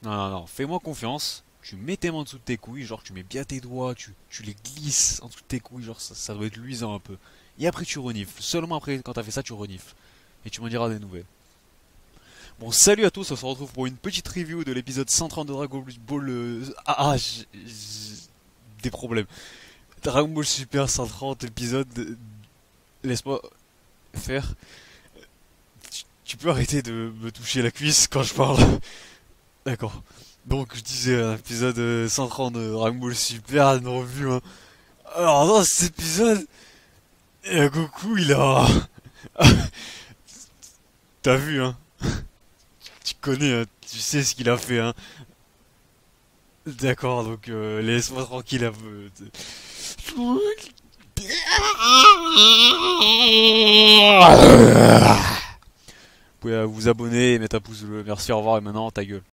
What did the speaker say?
Non, non, non, fais-moi confiance. Tu mets tes mains en dessous de tes couilles, genre tu mets bien tes doigts, tu les glisses en dessous de tes couilles, genre ça doit être luisant un peu. Et après tu renifles. Seulement après, quand t'as fait ça, tu renifles. Et tu m'en diras des nouvelles. Bon, salut à tous, on se retrouve pour une petite review de l'épisode 130 de Dragon Ball. Des problèmes. Dragon Ball Super 130 épisode. Laisse-moi faire. Tu peux arrêter de me toucher la cuisse quand je parle. D'accord. Donc je disais un épisode 130 de Dragon Ball Super, une revue. Hein. Alors dans cet épisode, Goku il a... T'as vu hein, tu connais, hein, tu sais ce qu'il a fait hein. D'accord, donc laisse-moi tranquille un peu. Vous pouvez vous abonner et mettre un pouce bleu. Merci, au revoir et maintenant ta gueule.